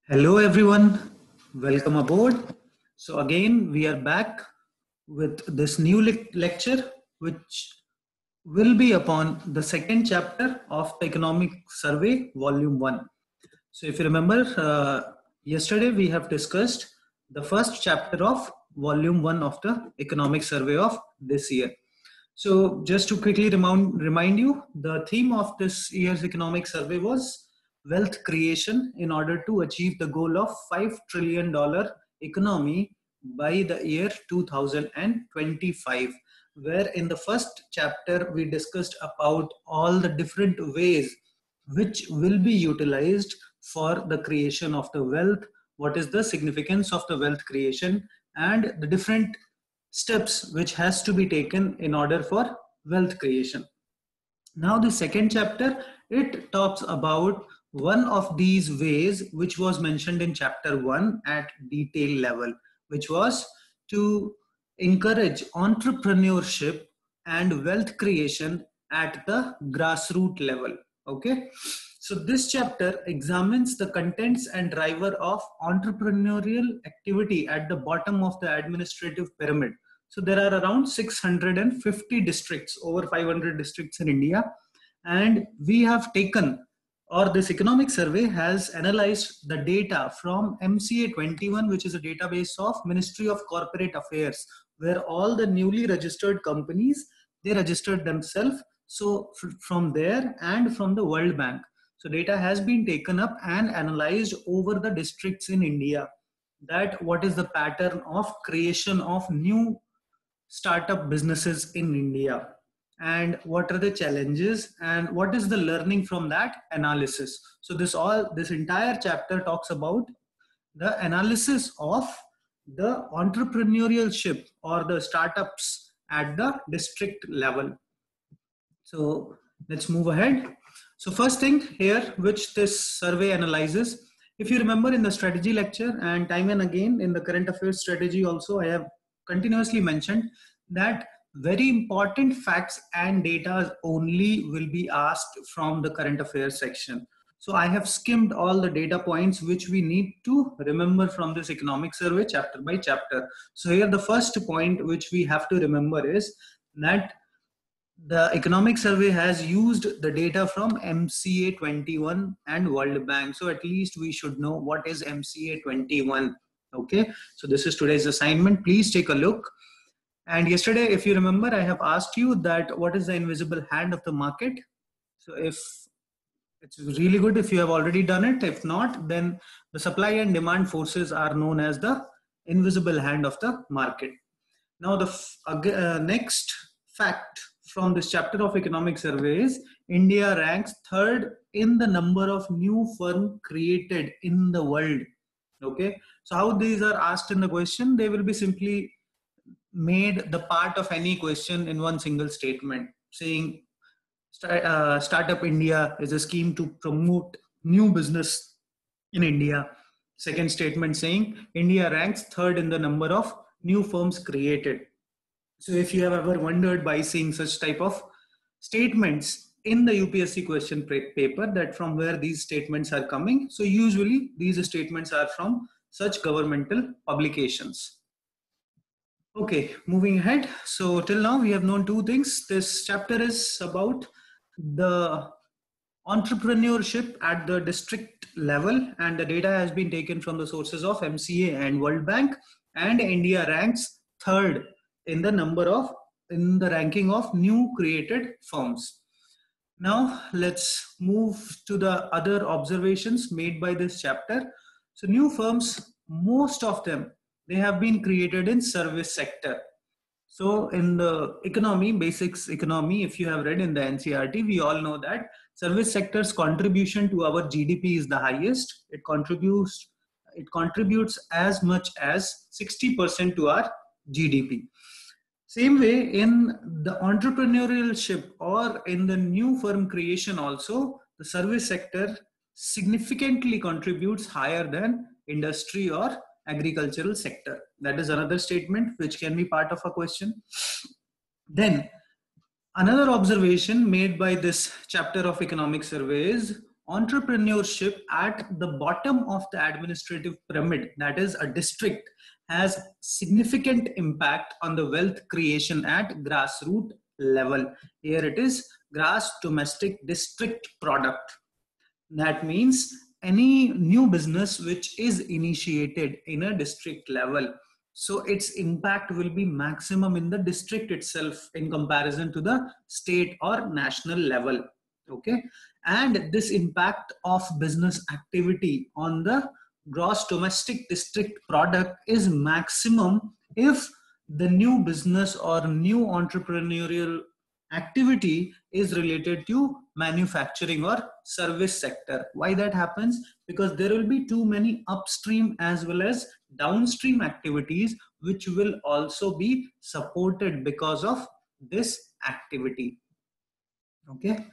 Hello everyone, welcome aboard. So again we are back with this new lecture which will be upon the second chapter of the Economic Survey Volume 1. So if you remember, yesterday we have discussed the first chapter of Volume 1 of the Economic Survey of this year. So just to quickly remind you, the theme of this year's economic survey was wealth creation in order to achieve the goal of $5 trillion economy by the year 2025, where in the first chapter we discussed about all the different ways which will be utilized for the creation of the wealth, what is the significance of the wealth creation, and the different steps which has to be taken in order for wealth creation. Now the second chapter, it talks about one of these ways which was mentioned in chapter 1 at detail level, which was to encourage entrepreneurship and wealth creation at the grassroots level. Okay, so this chapter examines the contents and driver of entrepreneurial activity at the bottom of the administrative pyramid. So there are around 650 districts, over 500 districts in India, and we have taken, or this economic survey has analyzed the data from MCA 21, which is a database of Ministry of Corporate Affairs, where all the newly registered companies, they registered themselves. So from there and from the World Bank. So data has been taken up and analyzed over the districts in India, that what is the pattern of creation of new startup businesses in India, and what are the challenges and what is the learning from that analysis. So this entire chapter talks about the analysis of the entrepreneurship or the startups at the district level. So let's move ahead. So first thing here which this survey analyzes, if you remember in the strategy lecture and time and again in the current affairs strategy also, I have continuously mentioned that very important facts and data only will be asked from the current affairs section. So I have skimmed all the data points which we need to remember from this economic survey chapter by chapter. So here the first point which we have to remember is that the economic survey has used the data from MCA 21 and World Bank. So at least we should know what is MCA 21. Okay, so this is today's assignment. Please take a look. And yesterday, if you remember, I have asked you that what is the invisible hand of the market. So if it's really good if you have already done it. If not, then the supply and demand forces are known as the invisible hand of the market. Now the next fact from this chapter of economic survey is India ranks third in the number of new firms created in the world. Okay, so how these are asked in the question, they will be simply made the part of any question in one single statement, saying Startup India is a scheme to promote new business in India. Second statement saying India ranks third in the number of new firms created. So if you have ever wondered by seeing such type of statements in the UPSC question paper that from where these statements are coming, so usually these statements are from such governmental publications. Okay, moving ahead. So till now we have known two things. This chapter is about the entrepreneurship at the district level, and the data has been taken from the sources of MCA and World Bank, and India ranks third in the ranking of new created firms. Now let's move to the other observations made by this chapter. So new firms, most of them, they have been created in service sector. So in the economy, basics economy, if you have read in the NCERT, we all know that service sector's contribution to our GDP is the highest. It contributes as much as 60% to our GDP. Same way in the entrepreneurship or in the new firm creation also, the service sector significantly contributes higher than industry or agricultural sector. That is another statement which can be part of a question. Then another observation made by this chapter of economic survey is entrepreneurship at the bottom of the administrative pyramid, that is a district, has significant impact on the wealth creation at grassroots level. Here it is gross domestic district product. That means any new business which is initiated in a district level, so its impact will be maximum in the district itself in comparison to the state or national level. Okay, and this impact of business activity on the gross domestic district product is maximum if the new business or new entrepreneurial activity is related to manufacturing or service sector. Why that happens? Because there will be too many upstream as well as downstream activities which will also be supported because of this activity. Okay,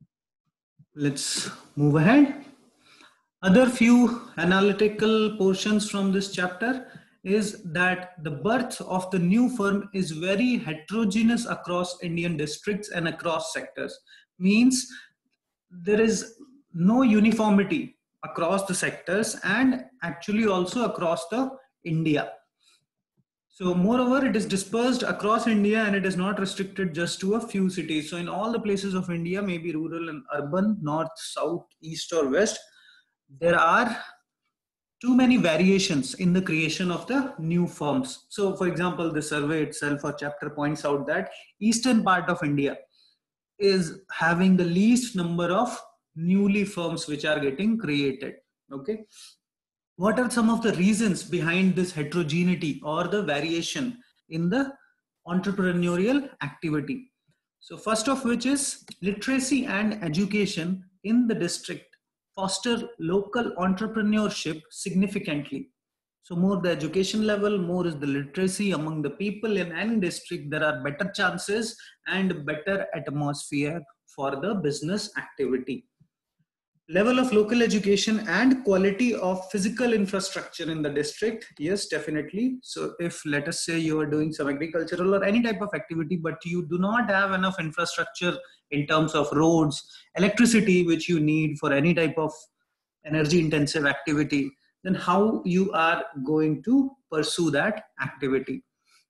let's move ahead. Other few analytical portions from this chapter is that the birth of the new firm is very heterogeneous across Indian districts and across sectors. Means there is no uniformity across the sectors and actually also across the India. So moreover, it is dispersed across India and it is not restricted just to a few cities. So in all the places of India, maybe rural and urban, north, south, east or west, there are too many variations in the creation of the new firms. So for example, the survey itself or chapter points out that eastern part of India is having the least number of newly firms which are getting created. Okay, what are some of the reasons behind this heterogeneity or the variation in the entrepreneurial activity? So first of which is literacy and education in the district foster local entrepreneurship significantly. So more the education level, more is the literacy among the people in any district, there are better chances and better atmosphere for the business activity. Level of local education and quality of physical infrastructure in the district, yes, definitely. So if let us say you are doing some agricultural or any type of activity, but you do not have enough infrastructure in terms of roads, electricity, which you need for any type of energy intensive activity, then how you are going to pursue that activity?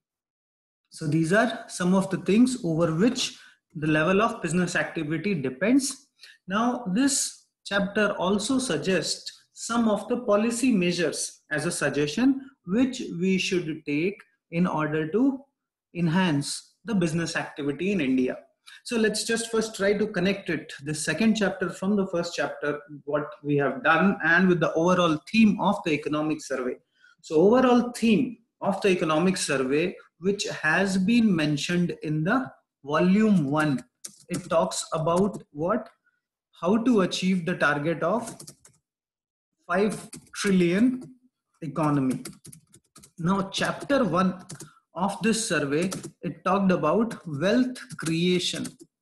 So these are some of the things over which the level of business activity depends. Now this chapter also suggests some of the policy measures as a suggestion which we should take in order to enhance the business activity in India. So let's just first try to connect it, the second chapter from the first chapter, what we have done, and with the overall theme of the economic survey. So overall theme of the economic survey, which has been mentioned in the volume 1, it talks about what? How to achieve the target of 5 trillion economy. Now chapter 1 of this survey, it talked about wealth creation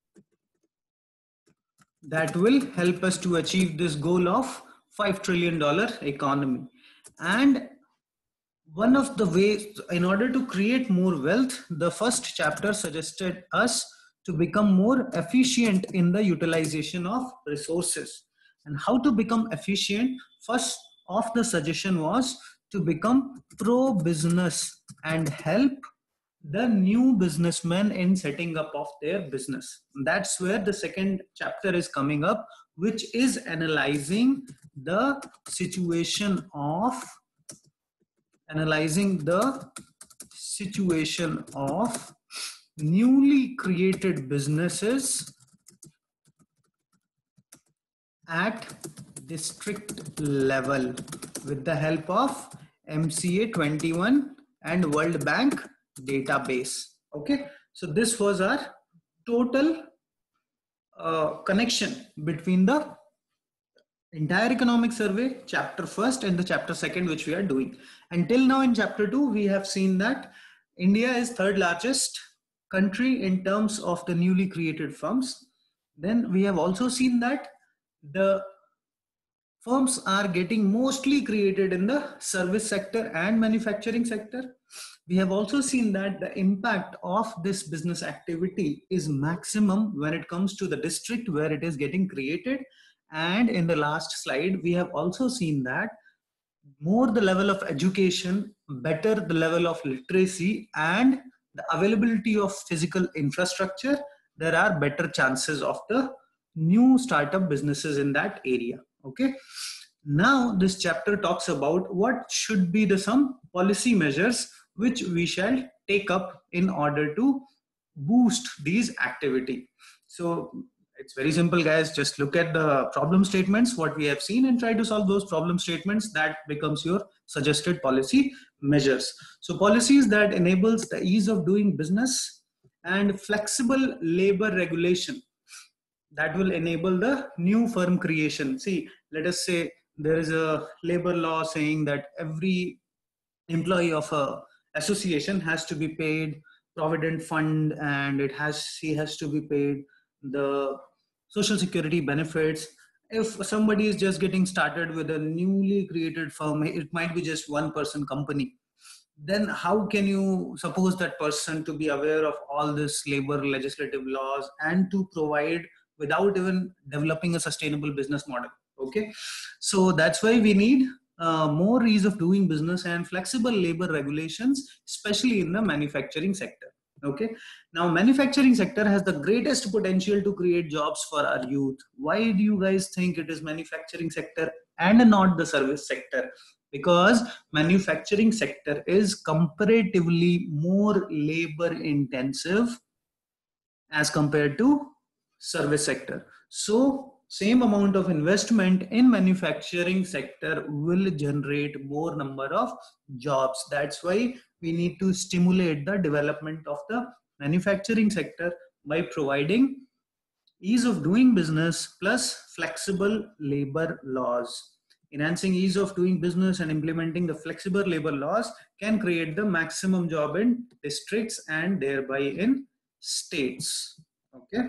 that will help us to achieve this goal of $5 trillion economy. And one of the ways, in order to create more wealth, the first chapter suggested us to become more efficient in the utilization of resources. And how to become efficient? First of the suggestion was to become pro-business and help the new businessmen in setting up of their business. That's where the second chapter is coming up, which is analyzing the situation of newly created businesses at district level with the help of MCA 21 and World Bank database. Okay, so this was our total connection between the entire economic survey, chapter 1st and the chapter 2nd, which we are doing. Until now in chapter 2, we have seen that India is third largest country in terms of the newly created firms. Then we have also seen that the firms are getting mostly created in the service sector and manufacturing sector. We have also seen that the impact of this business activity is maximum when it comes to the district where it is getting created, And in the last slide, we have also seen that more the level of education, better the level of literacy and the availability of physical infrastructure, there are better chances of the new startup businesses in that area. Okay. Now this chapter talks about what should be the some policy measures which we shall take up in order to boost these activity. So it's very simple, guys. Just look at the problem statements, what we have seen, and try to solve those problem statements. That becomes your suggested policy measures. So policies that enables the ease of doing business and flexible labor regulation that will enable the new firm creation. See, let us say there is a labor law saying that every employee of a association has to be paid provident fund, and he has to be paid the social security benefits. If somebody is just getting started with a newly created firm, it might be just one person company, then how can you suppose that person to be aware of all this labor legislative laws and to provide without even developing a sustainable business model? Okay, so that's why we need more ease of doing business and flexible labor regulations, especially in the manufacturing sector. Okay, now manufacturing sector has the greatest potential to create jobs for our youth. Why do you guys think it is manufacturing sector and not the service sector? Because manufacturing sector is comparatively more labor intensive as compared to service sector. So same amount of investment in manufacturing sector will generate more number of jobs. That's why we need to stimulate the development of the manufacturing sector by providing ease of doing business plus flexible labor laws. Enhancing ease of doing business and implementing the flexible labor laws can create the maximum job in districts and thereby in states. Okay.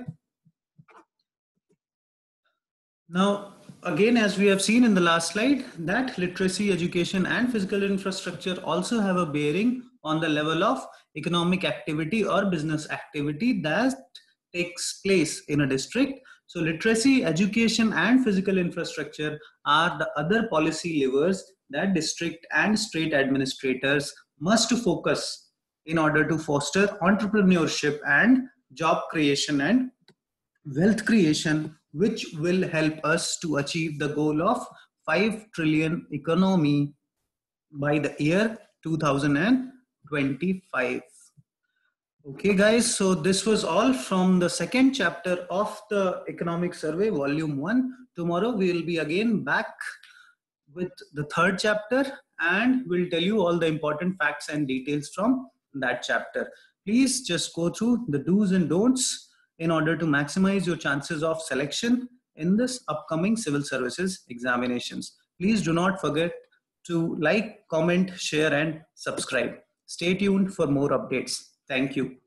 Now, again, as we have seen in the last slide, that literacy, education, and physical infrastructure also have a bearing on the level of economic activity or business activity that takes place in a district. So literacy, education, and physical infrastructure are the other policy levers that district and state administrators must focus in order to foster entrepreneurship and job creation and wealth creation, which will help us to achieve the goal of 5 trillion economy by the year 2025. Okay, guys, so this was all from the second chapter of the Economic Survey, Volume 1. Tomorrow we will be again back with the third chapter and we'll tell you all the important facts and details from that chapter. Please just go through the do's and don'ts in order to maximize your chances of selection in this upcoming civil services examinations. Please do not forget to like, comment, share, and subscribe. Stay tuned for more updates. Thank you.